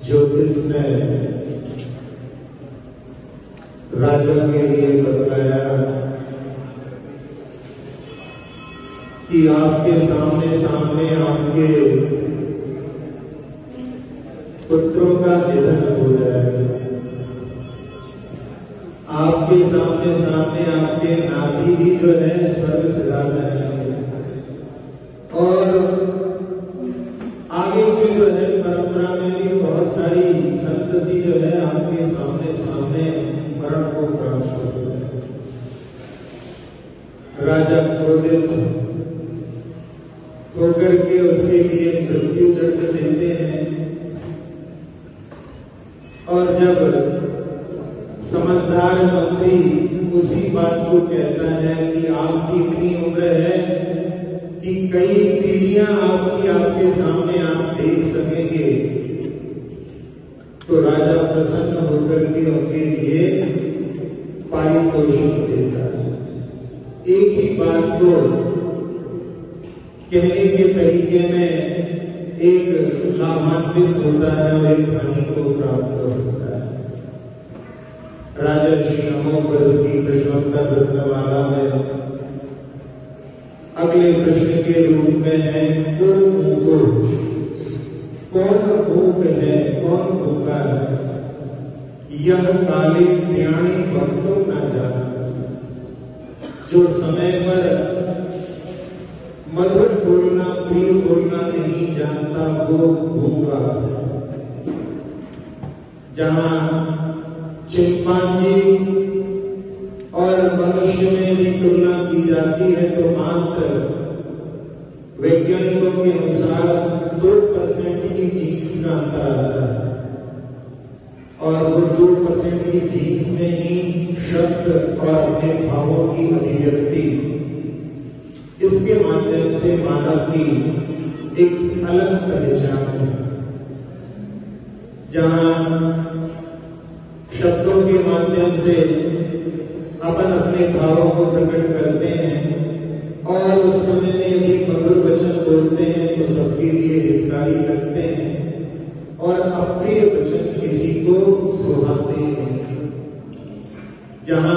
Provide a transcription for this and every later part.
ज्योतिष ने राजा के लिए बताया कि आपके सामने सामने आपके पुत्रों का निधन हो जाएगा। आपके सामने सामने आपके नाती भी जो है स्वर्ग से आ जाएंगे और आगे की जो है परंपरा में भी बहुत सारी संतति जो है आपके सामने सामने मरण को प्राप्त हो जाए। राजा क्रोधित होकर के उसके लिए मृत्यु दंड देते हैं और जब समझदार मंत्री उसी बात को कहता है कि आपकी इतनी उम्र है कि कई पीढ़ियां आपके सामने आप देख सकेंगे, तो राजा प्रसन्न होकर के उनके लिए पारितोषिक देता है। एक ही बात को कहने के तरीके में एक लाभान्वित होता है और एक हानि को प्राप्त होता है। राजा श्री नमो की प्रश्नोत्तर रत्नमाला में अगले प्रश्न के रूप में है कौन मूक है, कौन भूखा है, यह काले ज्ञानी भक्तों न जाना। जो समय पर मधुर बोलना प्रिय बोलना नहीं जानता वो भूखा है। जहां चिंपांजी और मनुष्य में भी तुलना की जाती है तो मात्र वैज्ञानिकों के अनुसार 2% की जीन्स का अंतर आता है और वो 2% की जीन्स में ही शब्द और अपने भावों की अभिव्यक्ति, इसके माध्यम से मानव की एक अलग पहचान है। जहां शब्दों के माध्यम से अपन अपने भावों को प्रकट करते हैं और उस समय में यदि मधुर वचन बोलते हैं तो सबके लिए हितकारी लगते हैं और अप्रिय वचन किसी को सुहाते हैं। जहां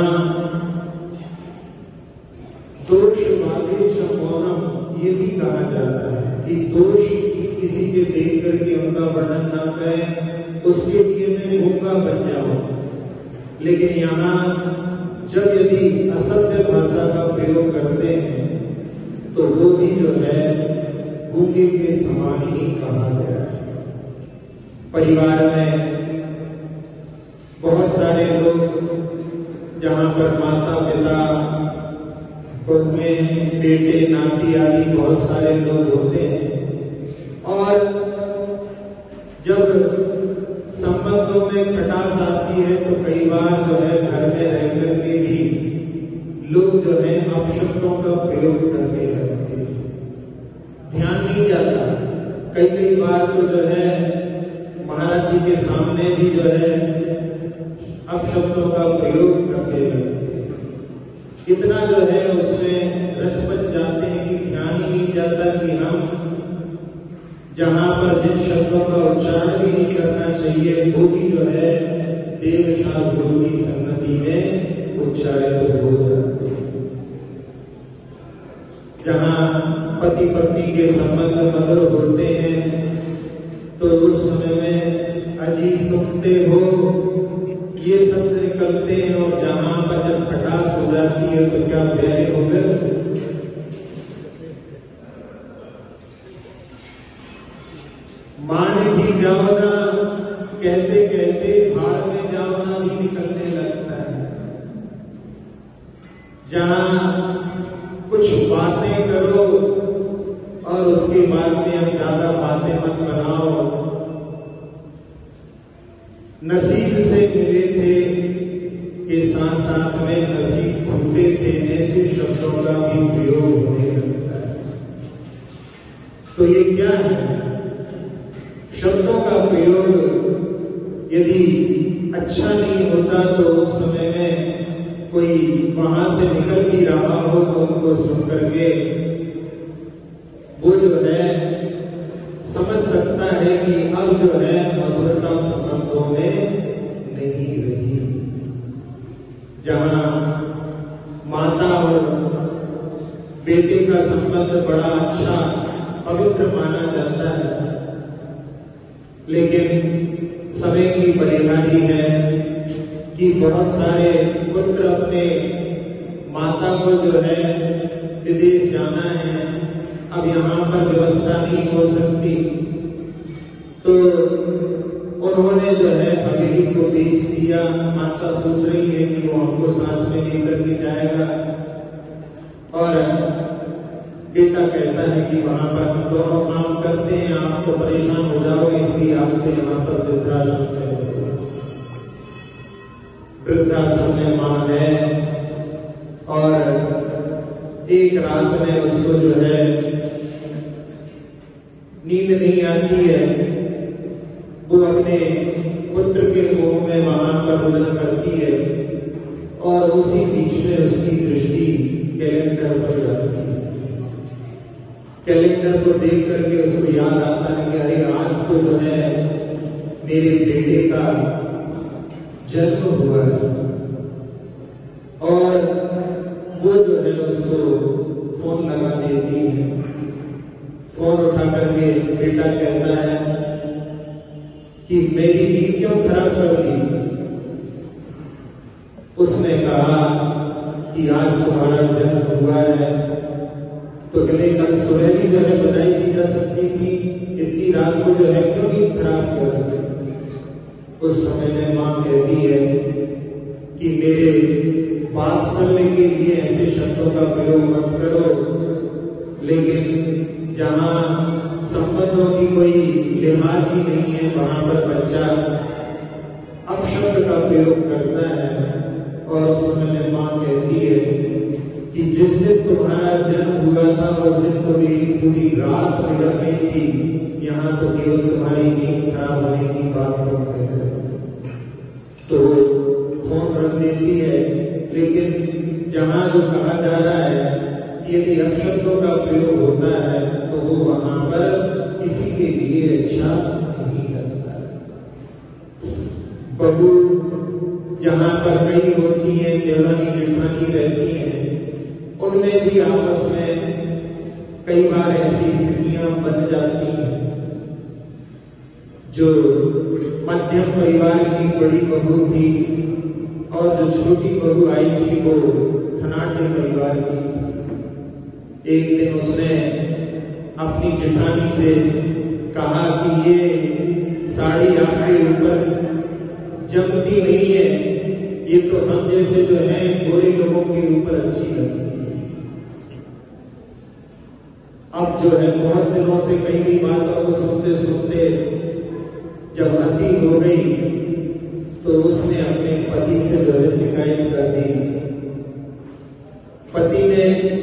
दोष वाले मौनम ये भी कहा जाता है कि दोष किसी के देख करके उनका वर्णन ना करें, उसके लिए मैं मूंगा बन जाऊं। लेकिन यहाँ जब यदि असत्य भाषा का प्रयोग करते हैं तो वो भी जो है गूंगे के समान ही कहा गया है। परिवार में बहुत सारे लोग, जहां पर माता पिता बहुएं बेटे नाती आदि बहुत सारे लोग होते हैं और जब संबंधों में खटास आती है तो कई बार जो है घर में रह करके भी लोग जो है अपशब्दों का प्रयोग करने लगते हैं। ध्यान नहीं जाता, कई बार तो जो है महाराज जी के सामने भी जो है अपशब्दों का प्रयोग करते लगते हैं। इतना जो है उसमें रच बच जाते हैं कि ध्यान ही नहीं जाता कि हम जहां पर जिन शब्दों का उच्चारण भी नहीं करना चाहिए वो भी जो है देव शास्त्रों की संगति में उच्चारित हो जाते हैं। जहां पति पत्नी के संबंध मधुर होते हैं तो उस समय में अजी सुनते हो ये शब्द निकलते हैं और जहां पर जब खटास हो जाती है तो क्या प्यारे हो गए। मान भी जाओ ना, कहते कहते भाड़ में जाओ ना भी निकलने लगता है। जहां कुछ बातें करो और उसके बाद में अब ज्यादा बातें मत बनाओ। नसीब से मिले थे के साथ साथ में नसीब फूटे थे, ऐसे शब्दों का भी प्रयोग होने लगता है। तो ये क्या है? शब्दों का प्रयोग यदि अच्छा नहीं होता तो उस समय में कोई वहां से निकल भी रहा हो तो उनको सुनकर के वो जो है समझ सकता है कि अब जो है मधुरता संबंधों में नहीं रही। जहां माता और बेटे का संबंध बड़ा अच्छा पवित्र माना जाता है, लेकिन समय की परिहारी है कि बहुत सारे पुत्र अपने माता को जो है विदेश जाना है, अब यहाँ पर व्यवस्था नहीं हो सकती, तो उन्होंने जो है हवेली को बेच दिया। माता सोच रही है कि वो हमको साथ में लेकर के जाएगा, और बेटा कहता है कि वहां पर हम दोनों काम करते हैं, आप तो परेशान हो जाओगे, इसलिए आपको यहाँ पर वृद्धाश्रम में वृद्धाश्रम में मां है। और एक रात में उसको जो है नींद नहीं आती है, वो अपने पुत्र के मुंह में वहां पर रुदन करती है, और उसी बीच में उसकी दृष्टि कैलेंडर पर जाती है। कैलेंडर को देख करके उसको याद आता है कि अरे आज तो जो है मेरे बेटे का जन्म हुआ है। और वो जो है उसको फोन लगा देती है। फोन उठा करके बेटा कहता है कि मेरी नींद क्यों खराब कर दी। उसने कहा कि आज तुम्हारा जन्म हुआ है, तो कहले कल सुबह भी जो है बधाई दी जा सकती थी, इतनी रात को जो है क्यों नींद खराब कर। उस समय में मां कहती है कि मेरे वात्सल्य के लिए ऐसे शब्दों का प्रयोग मत करो, लेकिन जहां संबंधों की कोई लिहाज ही नहीं है, वहां पर बच्चा अपशब्द का प्रयोग करता है। और उस समय में मां कहती है कि जिस दिन तुम्हारा जन्म हुआ था उस दिन तो मेरी पूरी रात बिगड़ गई थी, यहाँ तो केवल तुम्हारी नींद खराब होने की बात हो गई। तो फोन रख देती है, लेकिन जहां जो कहा जा रहा है यदि अपशब्दों का प्रयोग होता है तो वो वहां पर किसी के लिए अच्छा नहीं लगता। बहू जहां पर कई होती है, देवरानी जेठानी रहती है, उनमें भी आपस में कई बार ऐसी स्थितियां बन जाती हैं। जो मध्यम परिवार की बड़ी बहू थी और जो छोटी बहू आई थी वो धनाढ्य परिवार की। एक दिन उसने अपनी जेठानी से कहा कि ये साड़ी आपके ऊपर जमती नहीं है, ये तो हम जैसे जो है गोरे लोगों के ऊपर अच्छी लगती है। अब जो है बहुत दिनों से कई कई बातों को सुनते सुनते जब अति हो गई तो उसने अपने पति से जो है शिकायत कर दी। पति ने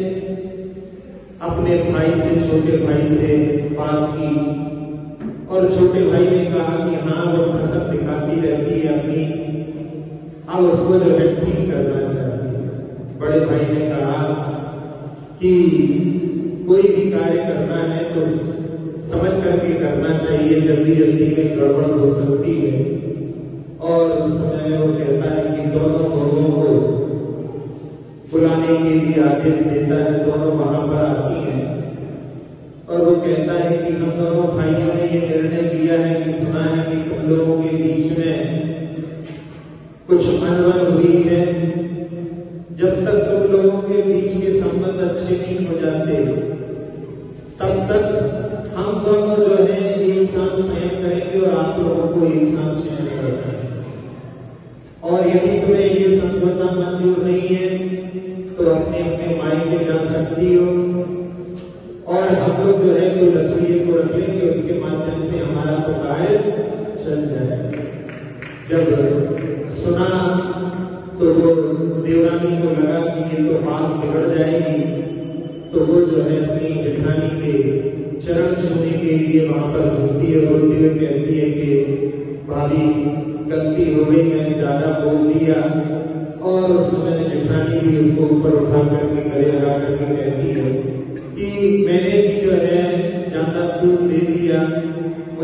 अपने भाई से, छोटे भाई से बात की, और छोटे भाई ने कहा कि हाँ वो कसम दिखाती रहती है अपनी, अब उसको जो है ठीक करना चाहिए। बड़े भाई ने कहा कि कोई भी कार्य करना है तो समझ करके करना चाहिए, जल्दी जल्दी में गड़बड़ हो सकती है। और उस समय में वो कहता है कि दोनों बहुओं को बुलाने के लिए आदेश देता है। दोनों वहां पर आती हैं और वो कहता है कि हम दोनों भाइयों ने ये निर्णय लिया है कि सुना है कि तुम लोगों के बीच में कुछ अनबन हुई है। जब तक तुम लोगों के बीच के संबंध अच्छे नहीं हो जाते तब तक हम दोनों जो है एक साथ सहन करेंगे और आप लोगों को एक साथ सहन करना है। और यदि तुम्हें ये समझौता मंजूर नहीं है तो अपने अपने मायके जा सकती हो, और हम लोग जो है कोई रसोई को रख लेंगे, उसके माध्यम से हमारा तो कार्य चल जाए। जब सुना तो वो देवरानी को लगा कि ये तो बात बिगड़ जाएगी, तो वो जो है अपनी जेठानी के चरण छूने के लिए वहां पर झूठी है, रोती हुए कहती है कि भाभी गलती हो गई, मैंने ज्यादा बोल दिया। और उस समय जेठानी भी उसको ऊपर उठा करके गले लगा करके कहती है कि मैंने भी जो है ज्यादा दूध दे दिया, मुझे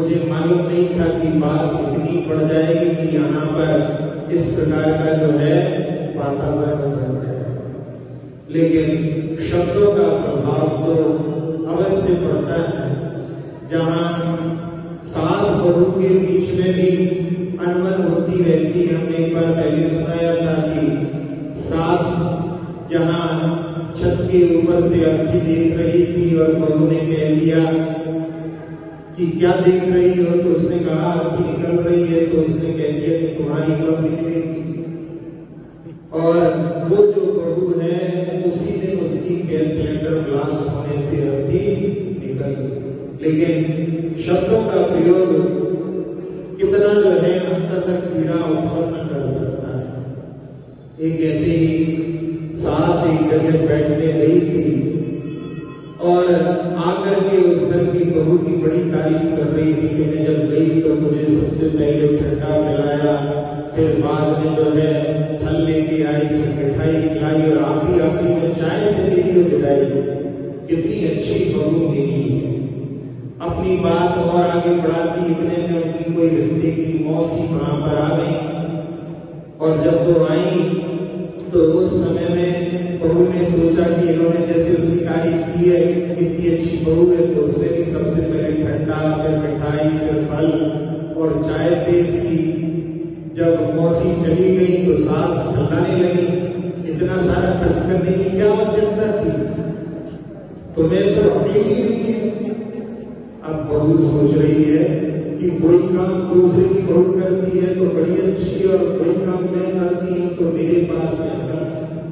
मुझे मालूम नहीं था कि बात इतनी पड़ जाएगी कि यहाँ पर इस प्रकार का जो है वातावरण बन जाए। लेकिन शब्दों का प्रभाव तो अवश्य पड़ता है। जहाँ सास बहू के बीच में भी अनबन होती रहती है। हमने एक बार पहले सुनाया था कि सास जहाँ छत के ऊपर से अर्थी देख रही थी और बहू ने कह दिया कि क्या देख रही हो, तो उसने कहा अर्थी निकल रही है। तो उसने कह दिया कि तुम्हारी कब निकलेगी। और वो जो बहू है उसी दिन उसकी गैस सिलेंडर ब्लास्ट होने से अर्थी निकल गई। लेकिन शब्दों का प्रयोग कितना जो है अंत तक पीड़ा उत्पन्न कर सकता है। एक ऐसे ही सास एक जगह बैठने गई थी और आकर के उस घर की बहू की बड़ी तारीफ कर रही थी कि मैं जब गई तो मुझे सबसे पहले ठंडा पिलाया, फिर बाद में जो है फल लेके आई, फिर मिठाई खिलाई और आखिरी में चाय से मेरी विदाई। कितनी अच्छी बहू मेरी है। अपनी बात और आगे बढ़ाती, इतने में उनकी कोई रिश्ते की मौसी वहां पर आ गई। और जब वो आई तो उस समय में बहू ने सोचा कि इन्होंने जैसे उसकी तारीफ की है, कितनी अच्छी बहू है, तो उसने भी सबसे पहले ठंडा, फिर मिठाई, फिर फल और चाय पेश की। जब मौसी चली गई तो सास चिल्लाने लगी, इतना सारा खर्च करने की क्या आवश्यकता थी, तुम्हें तो अकल ही नहीं है। अब बहू सोच रही है कि कोई काम दूसरे की बहू करती है तो बड़ी अच्छी, और कोई काम मैं करती हूं तो मेरे पास क्या कर।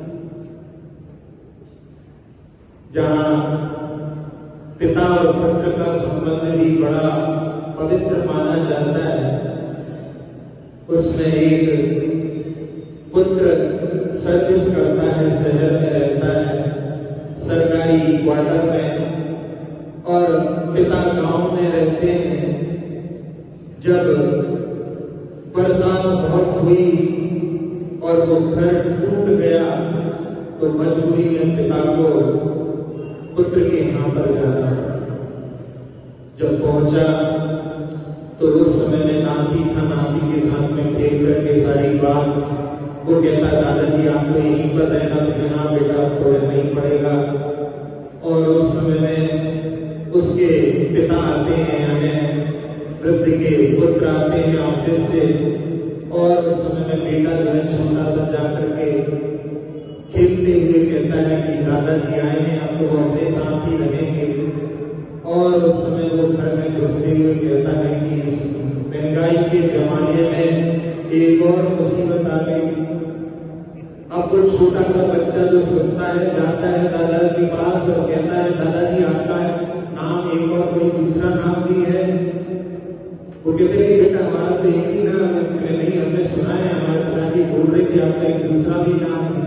जहां पिता और पुत्र का संबंध भी बड़ा पवित्र माना जाता है, उसमें एक पुत्र सर्विस करता है, शहर में रहता है सरकारी क्वार्टर में, और पिता गांव में रहते हैं। जब बरसात बहुत हुई और वो घर टूट गया तो मजबूरी में पिता को पुत्र के यहां पर जाना पड़ा। जब पहुंचा तो उस समय में नाती था, नाती के साथ में खेल करके सारी बात वो कहता, दादाजी आपको यहीं पर रहना तो ना बेटा, आपको रहना ही पड़ेगा। और उस समय में उसके पिता आते हैं, यानी वृद्ध के पुत्र आते हैं ऑफिस से, और उस समय में बेटा जो है छोटा सा जाकर के खेलते हुए कहता है कि दादाजी आए हैं, अब तो वो अपने साथ ही रहेंगे। और उस समय वो घर में घुसते हुए कहता है कि इस महंगाई के जमाने में एक और मुसीबत आ गई। अब वो छोटा सा बच्चा जो सुनता है जाता है दादा के पास और कहता है, दादाजी आपका नाम एक और कोई दूसरा नाम भी है? वो कहते हैं बेटा हमारा तो एक ही नाम है। नहीं, हमने सुना है, हमारे पिताजी बोल रहे थे आपका एक दूसरा भी नाम है।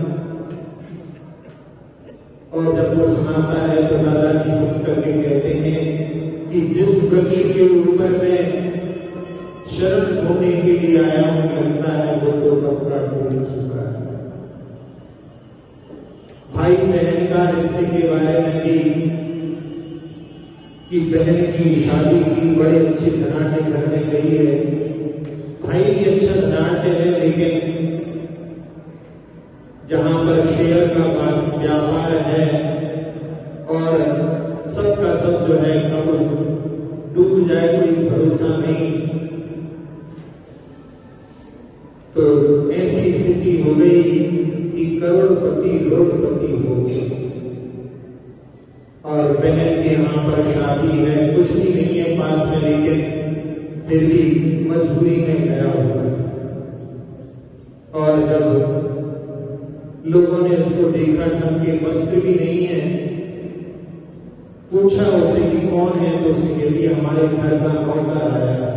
और जब वो सुनाता है तो दादाजी सुन करके कहते हैं कि जिस वृक्ष के ऊपर में शरण होने के लिए आया हूं, लगता है वो तो कपड़ा टूट चुका है। भाई बहन का रिश्ते के बारे में भी कि बहन की शादी की बड़े अच्छे धनाटे घर में गई है, भाई भी अच्छा धनाटे है, लेकिन जहां पर शेयर का व्यापार है और सबका सब जो है कब डूब जाए कोई भरोसा नहीं। तो ऐसी स्थिति हो गई कि करोड़पति रोडपति हो गए। और बहन के यहाँ पर शादी है, कुछ भी नहीं है पास में, लेकिन फिर भी मजबूरी में गया हुआ है। और जब लोगों ने उसको देखा, ढंग के वस्त्र भी नहीं है, पूछा उसे कि कौन है, तो उसने कह दिया हमारे घर का नौकर आया है।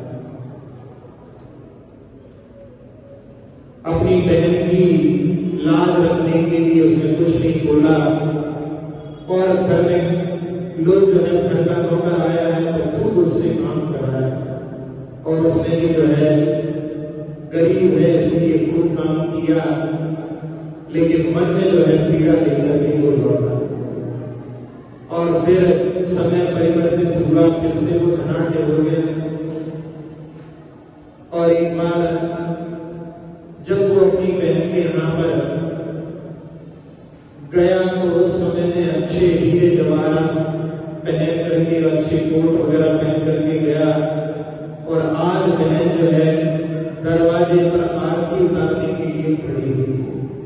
अपनी बहन की लाज रखने के लिए उसने कुछ नहीं बोला। और घर में लोग जो है घर का नौकर आया है तो खूब उससे काम कराया, और उसने भी जो है गरीब है इसलिए खूब काम किया, लेकिन मन में जो है पीड़ा लेकर के वो लौटा। और फिर समय परिवर्तित हुआ, फिर से वो धनाढ्य हो गया। और एक बार जब वो अपनी बहन के यहाँ पर गया तो उस समय में अच्छे हीरे जवाहरात पहन करके, अच्छे कोट वगैरह पहन करके गया, और आज बहन जो है दरवाजे पर आरती उतारने के लिए खड़ी हुई।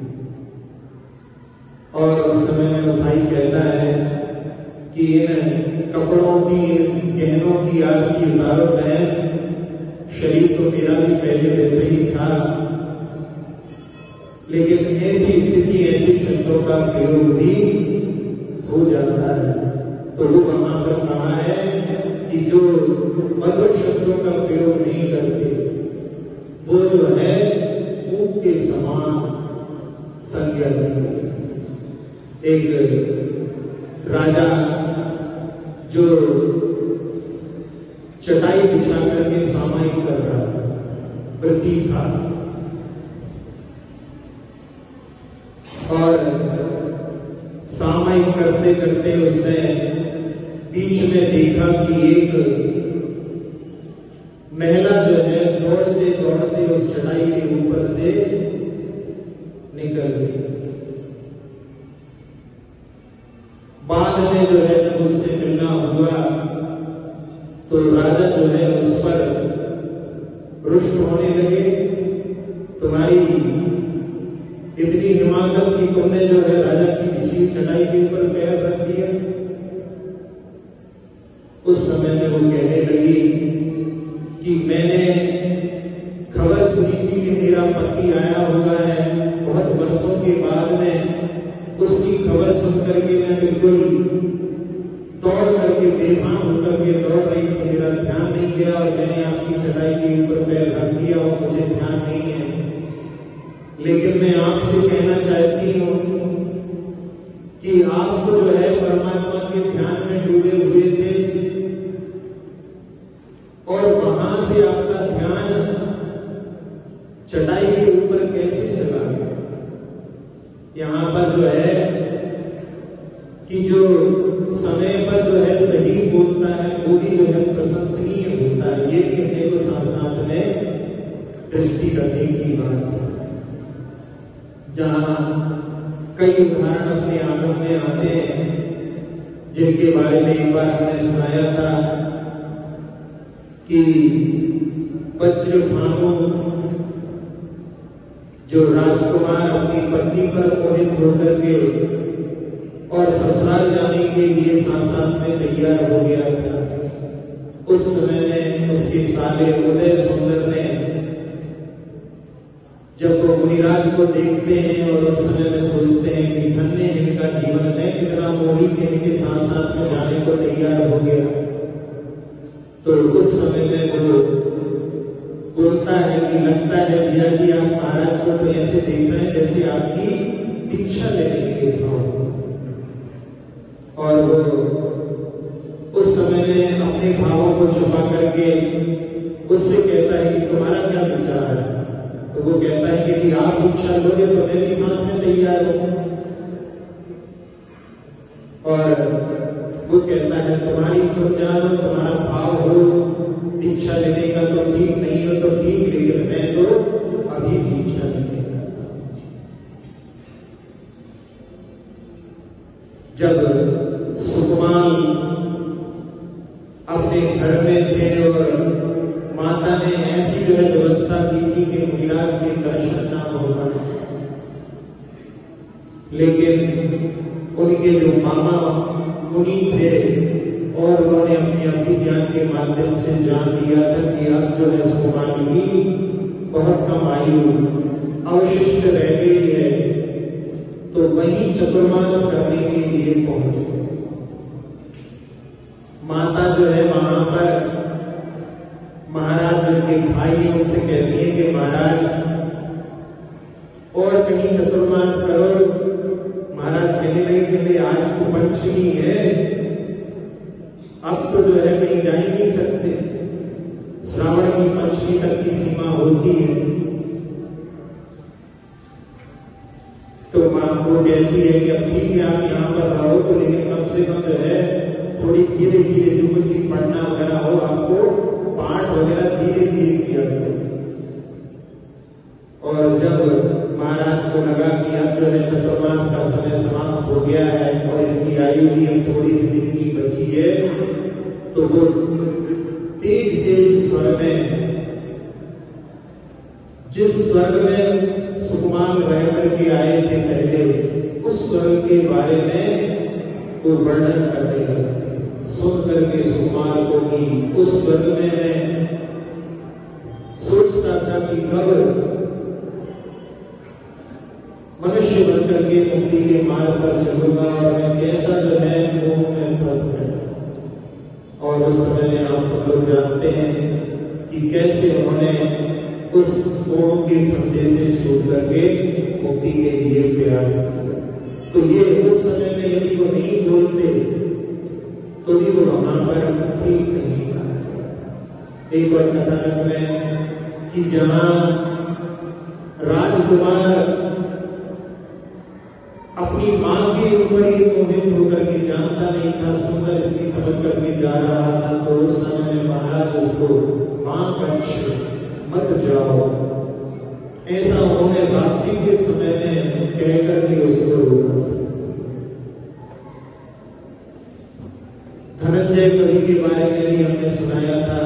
और उस समय में वो भाई कहता है कि इन कपड़ों की, गहनों की आरती उतारो बहन, शरीर तो मेरा भी पहले वैसे ही था, लेकिन ऐसी स्थिति, ऐसे शब्दों का प्रयोग भी हो जाता है। तो वो वहां पर कहा है कि जो मधुर शब्दों का प्रयोग नहीं करते वो जो है ऊंट के समान संज्ञा देते। एक राजा जो चटाई बिछा करके सामायिक कर रहा व्रती था, और सामायिक करते करते उसने बीच में देखा कि एक महिला जो है दौड़ते दौड़ते उस चटाई के ऊपर से निकल गई। बाद में जो है जब उससे मिलना हुआ तो राजा जो है उस पर रुष्ट होने लगे, तुम्हारी इतनी हिमाकत की तुमने जो है राजा की बिछी चटाई के ऊपर पैर रख दिया। उस समय में वो कहने लगी कि मैंने खबर सुनी थी कि मेरा पति आया हुआ है, बहुत वर्षों के बाद में उसकी खबर सुन करके मैं बिल्कुल दौड़ करके, बेभान होकर के दौड़ रही थी, मेरा ध्यान नहीं गया और मैंने आपकी चटाई के ऊपर पैर रख दिया और मुझे ध्यान नहीं है। लेकिन मैं आपसे कहना चाहती हूं कि आप तो जो है परमात्मा के ध्यान में डूबे हुए थे, और वहां से आपका ध्यान चटाई के ऊपर कैसे चला गया। यहां पर जो है कि जो समय पर जो है सही बोलता है वो भी जो है प्रशंसनीय होता है। ये भी अपने को साथ साथ में दृष्टि रखने की बात है। जहां कई उदाहरण अपने आंखों में आते हैं, जिनके बारे में एक बार हमने सुनाया था कि वज्रभानु जो राजकुमार अपनी पत्नी पर मोहित होकर के और ससुराल जाने के लिए साथ साथ में तैयार हो गया था। उस समय में उसके साले उदय सुंदर ने जब वो मुनिराज को देखते हैं और उस समय में सोचते हैं कि धन्य इनका जीवन है, कितना मोही के इनके साथ साथ में जाने को तैयार हो गया, तो उस समय में वो बोलता है कि लगता है जिया जी आप महाराज को तो ऐसे देख रहे हैं जैसे आपकी दीक्षा लेने के लिए था। और वो उस समय में अपने भावों को छुपा करके उससे कहता है कि तुम्हारा क्या विचार है। तो वो कहता है कि यदि आप दीक्षा लोगे तो मैं भी साथ में तैयार हूं। और वो कहता है तुम्हारी तुम जानो, तुम्हारा भाव हो दीक्षा लेने का तो ठीक, नहीं हो तो ठीक, लेकिन मैं तो अभी दीक्षा नहीं लेता। जब सुकुमार अपने घर में थे और माता ने ऐसी जो है व्यवस्था की थी कि मुनिराज के दर्शन ना हो पाए, लेकिन उनके जो मामा मुनि थे और उन्होंने अपने अभिज्ञान के माध्यम से जान लिया था कि अब जो है सुकुमार की बहुत कम आयु अवशिष्ट रह गई है, तो वहीं चतुर्मास करने के लिए पहुंचे। माता जो है वहां पर महाराज उनके भाई ने उनसे कहती है कि महाराज और कहीं चतुर्मास करो। महाराज कहने लगे कि आज तो पंचमी है, अब तो जो है कहीं जा ही नहीं सकते, श्रावण की पंचमी तक की सीमा होती है। तो मां को कहती है कि अब ठीक है आप यहाँ पर रहो, तो लेकिन कम से कम जो है थोड़ी धीरे धीरे जो कुछ भी पढ़ना वगैरह हो, आपको पाठ वगैरह धीरे धीरे किया करो। जब महाराज को लगा कि अब जो है चतुर्मास का समय समाप्त हो गया है और इसकी आयु भी अब थोड़ी सी दिन की बची है, तो वो तेज तेज स्वर में, जिस स्वर्ग में सुकुमार रह करके आए थे पहले, उस स्वर्ग के बारे में वो वर्णन करने लगे। सुन करके सुकुमार को कि उस स्वर्ग में मैं सोचता था कि कब मनुष्य बनकर के मुक्ति के मार्ग पर चलूंगा और मैं कैसा जो है मोह में फंस गया। और उस समय में आप सब लोग जानते हैं कि कैसे उन्होंने उस मोह के फंदे से छूट करके मुक्ति के लिए प्रयास किया। तो ये उस समय में यदि वो नहीं बोलते तो भी वो वहां पर ठीक नहीं था। एक और कथानक में कि जहां राजकुमार अपनी मां के ऊपर ही मोहित होकर के जानता नहीं था, सुंदर स्त्री समझ करके जा रहा था, तो उस समय में महाराज उसको मां कक्ष मत जाओ, ऐसा उन्होंने रात्रि के समय में कहकर के उसको रोका। धनंजय कवि के बारे में भी हमने सुनाया था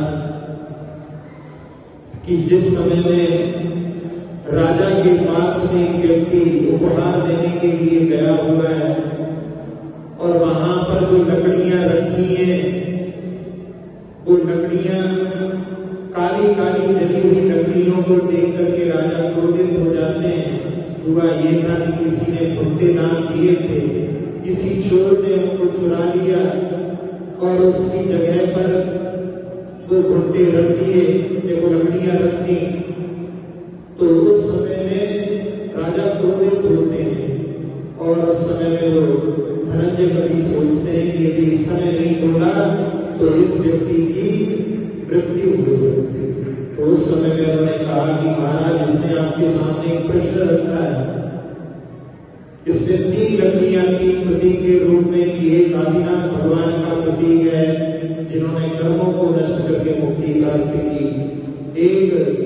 कि जिस समय में राजा के पास में एक व्यक्ति उपहार देने के लिए गया हुआ है और वहां पर जो लकड़ियां रखी हैं, वो लकड़ियां काली काली जली हुई लकड़ियों को देख करके राजा क्रोधित हो जाते हैं। हुआ ये था कि किसी ने भुट्टे दान दिए थे, किसी चोर ने उनको चुरा लिया और उसकी जगह पर वो भुट्टे रख दिए, वो लकड़ियां रख दी। तो उस समय में राजा क्रोधित होते हैं और उस समय में वो धनंजय कवि सोचते हैं कि यदि इस समय नहीं बोला तो इस व्यक्ति की मृत्यु हो सकती है। तो उस समय में उन्होंने कहा कि महाराज, इसने आपके सामने एक प्रश्न रखा है, इसमें 3 लकड़ियां की प्रतीक के रूप में कि एक आदिनाथ भगवान का प्रतीक है जिन्होंने कर्मों को नष्ट करके मुक्ति प्राप्त की, एक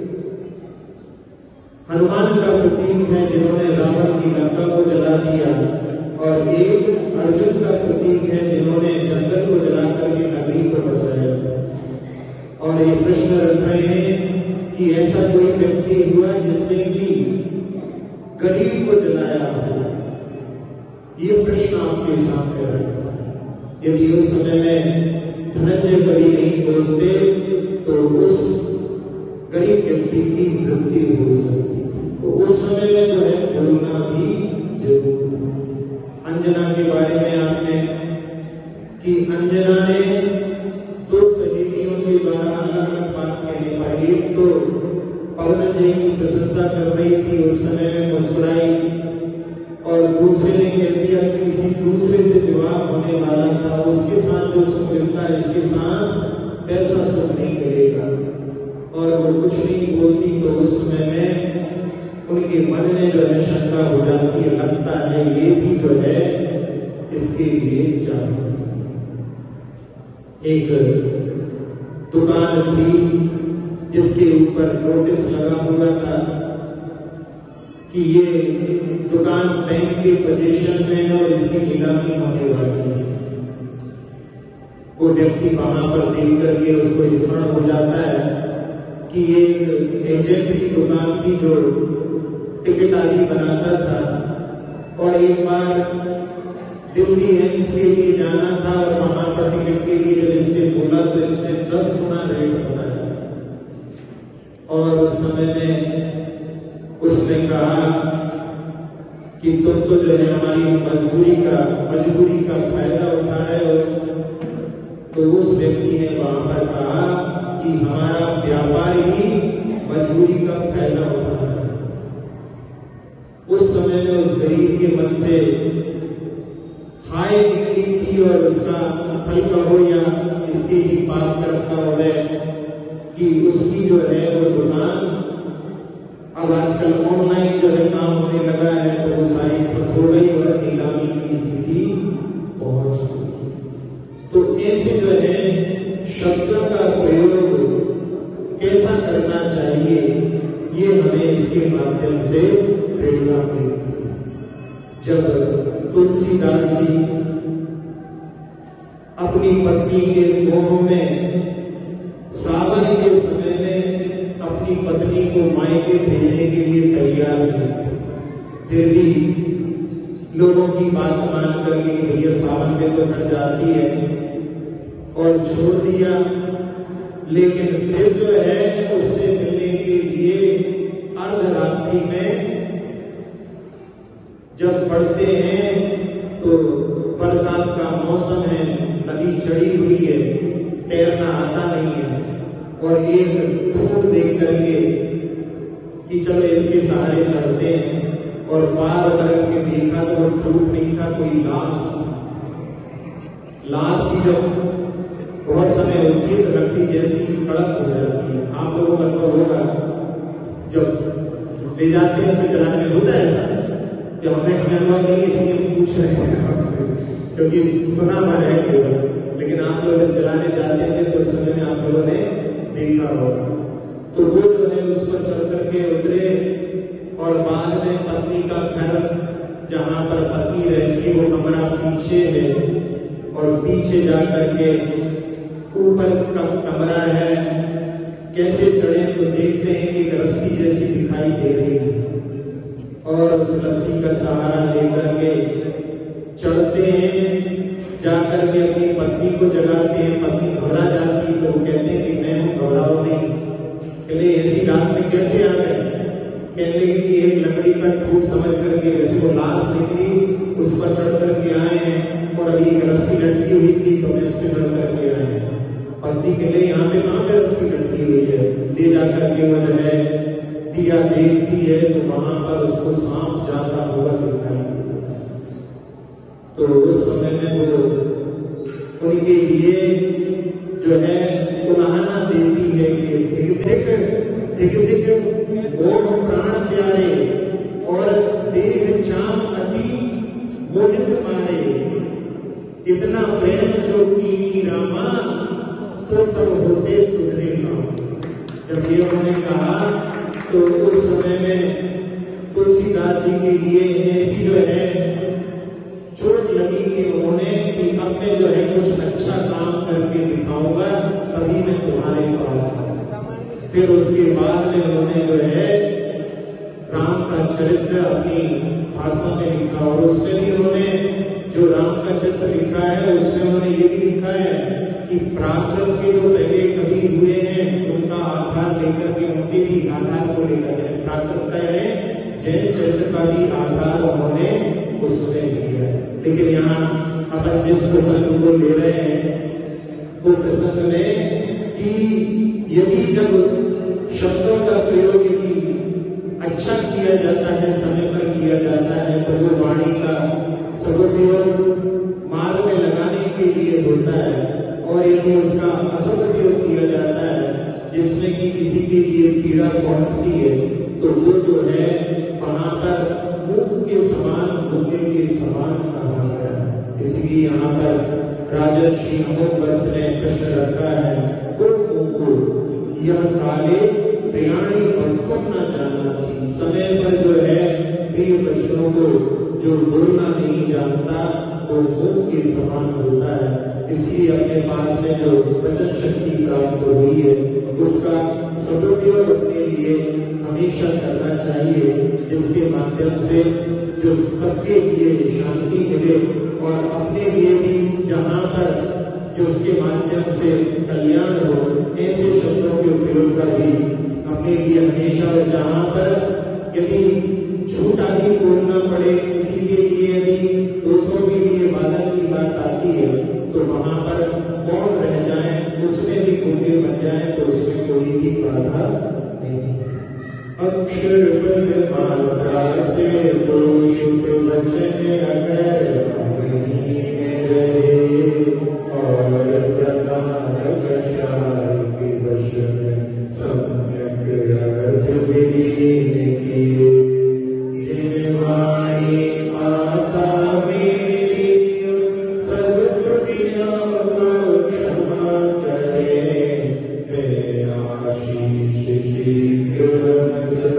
हनुमान का प्रतीक है जिन्होंने रावण की लंका को जला दिया, और एक अर्जुन का प्रतीक है जिन्होंने जंगल को जला करके नगरी को बसाया। और ये प्रश्न रख रहे हैं कि ऐसा कोई व्यक्ति हुआ जिसने कि गरीब को जलाया हो। ये प्रश्न आपके सामने रखा। यदि उस समय में धनंजय कवि नहीं बोलते तो उस गरीब व्यक्ति की मृत्यु हो सकती। तो उस समय में जो है बोलना भी जरूर। अंजना के बारे में आपने कि अंजना ने 2 सहेलियों के द्वारा अलग अलग बात कहने पर, एक तो पवन जी की प्रशंसा कर रही थी, उस समय में मुस्कुराई, और दूसरे ने कह दिया कि किसी दूसरे से विवाह होने वाला था, उसके साथ जो सुख मिलता है इसके साथ पैसा सुख नहीं मिलेगा, और वो कुछ नहीं बोलती। तो उस समय में उनके मन में जो है शंका हो जाती है, लगता है ये भी जो है इसके लिए चाहिए। एक दुकान थी जिसके ऊपर नोटिस लगा हुआ था कि ये दुकान बैंक के पोजीशन में है और इसकी नीलामी होने वाली है। वो व्यक्ति वहां पर देख करके उसको स्मरण हो जाता है कि ये एजेंट की दुकान थी जो टिकट आदि बनाता था, और एक बार दिल्ली एम्स के लिए जाना था और वहां पर टिकट के लिए जब इससे बोला तो इसने 10 गुना रेट बताया। और उस समय में उसने कहा कि तुम तो जो है हमारी मजबूरी का फायदा उठा रहे हो। तो उस व्यक्ति ने वहां पर कहा कि हमारा व्यापार ही मजबूरी का फायदा उठा रहा है। उस समय में उस गरीब के मन से हाय निकली थी, और उसका फल का हो या इसके ही पाप कर्म का हो कि उसकी जो है वो दुकान, अब आजकल ऑनलाइन जो है काम होने लगा है, तो वो सारी ठप हो गई और नीलामी की स्थिति पहुंच गई। तो ऐसे जो है शब्दों का प्रयोग कैसा करना चाहिए, ये हमें इसके माध्यम से प्रेरणा मिलती है। जब तुलसीदास जी अपनी पत्नी के मोह में सावन के समय में अपनी पत्नी को मायके भेजने के लिए तैयार थे, फिर भी लोगों की बात मान करके भैया सावन में तो कट जाती है और छोड़ दिया। लेकिन फिर जो है उससे मिलने के लिए अर्धरात्रि में जब पढ़ते हैं तो बरसात का मौसम है, नदी चढ़ी हुई है, तैरना आता नहीं है, और एक फूट देख करके कि चलो इसके सहारे चढ़ते हैं, और पार करके देखा तो वो फूट नहीं था, कोई लाश की जब बहुत समय होती है तो लकड़ी जैसी कड़क हो जाती है। आप लोगों का अनुभव होगा, जब ले जाते हैं उसमें जलाने में होता है ऐसा, जो हमें अनुभव नहीं इसलिए पूछ रहे हैं आपसे, क्योंकि सुना हुआ है केवल, लेकिन आप लोग जब जलाने जाते थे तो उस समय में आप लोगों ने देखा होगा। तो वो जो है उस पर चढ़ करके उतरे, और बाद में पत्नी का घर जहां पर पत्नी रहती है वो कमरा पीछे है, और पीछे जाकर के ऊपर का कमरा है। कैसे चढ़े तो देखते हैं कि रस्सी जैसी दिखाई दे रही है, और उस रस्सी का सहारा लेकर के चढ़ते हैं, जाकर के अपनी पत्नी को जगाते हैं। पत्नी घबरा जाती तो वो कहते हैं कि मैं हूं, घबराओ नहीं। कहले ऐसी रात में कैसे आ गए? कहने की एक लकड़ी का ठूठ समझ करके, जैसे वो लाश निकली उस पर चढ़ करके आए हैं, और अभी एक रस्सी लटकी हुई थी तो मैं उस पर चढ़ करके आए हैं। पत्नी के लिए यहाँ पे कहाँ पे रस्सी लटकी हुई है? ले जाकर के वो जो है दिया देखती है तो वहां पर उसको सांप जाता हुआ दिखाई देता है। तो उस समय में वो उनके लिए जो है उलाहना देती है कि वो प्राण प्यारे और देह चाम अति मोहित मारे, इतना प्रेम जो की रामा तो सब होते सुधरे काम। जब ये उन्होंने कहा तो उस समय में तुलसीदास जी के लिए ऐसी जो है चोट लगी कि उन्होंने कि अब मैं जो है कुछ अच्छा काम करके दिखाऊंगा तभी मैं तुम्हारे पास आऊं। फिर उसके बाद में उन्होंने जो है राम का चरित्र अपनी भाषा में लिखा, और उसमें भी उन्होंने जो राम का चरित्र लिखा है उसमें उन्होंने ये भी लिखा है कि प्राकृत के जो पहले कवि हुए हैं उनका आधार लेकर के, उनके भी आधार को लेकर के प्राकृत है जैन चरित्र का भी आधार उन्होंने उसमें लिया है। लेकिन यहाँ अपन जिस प्रसंग को ले रहे हैं वो प्रसंग में कि यदि जब शब्दों का प्रयोग यदि अच्छा किया जाता है, समय पर किया जाता है, तो वो वाणी का सदुपयोग मार्ग में लगाने के लिए होता है, और यदि उसका असदुपयोग किया जाता है जिसमें कि किसी के लिए पीड़ा पहुंचती है तो वो जो है वहां पर मूक के समान, भूखे के समान कहा गया है। इसलिए यहाँ पर राजर्षि अमोघवत्स ने प्रश्न रखा है, यह काले प्रियाणी बंधुम न जाना थी। समय पर जो है प्रिय वचनों को जो बोलना नहीं जानता वो मूक के समान होता है। इसलिए अपने पास में जो वचन शक्ति प्राप्त हुई है उसका सदुपयोग अपने लिए हमेशा करना चाहिए, जिसके माध्यम से जो सबके लिए शांति मिले और अपने लिए भी जहाँ पर जो उसके माध्यम से कल्याण हो, ऐसे शब्दों के उपयोग का भी अपने लिए हमेशा, जहाँ पर यदि झूठ आदि बोलना पड़े किसी के लिए, यदि दोस्तों के लिए वादन की बात आती है तो वहां पर मौन रह जाए, उसमें भी गूंगे बन जाए तो उसमें कोई भी बाधा नहीं। अक्षर पद मात्रा से दो शुभ वचन अगर रहे, और प्रकारक शांति वचन सम्यक अर्थ विलीन किए, जिन वाणी माता मेरी सद्गुणियों को क्षमा करे, वे आशीष शीघ्र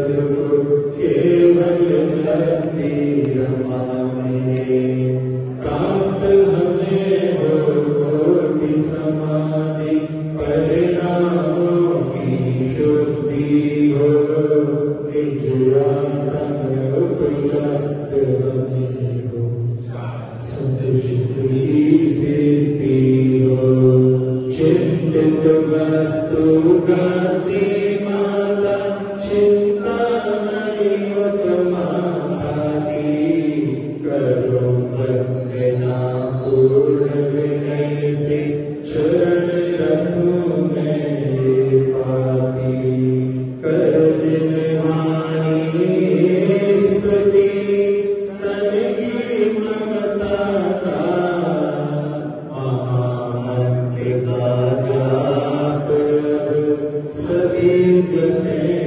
प्रेम है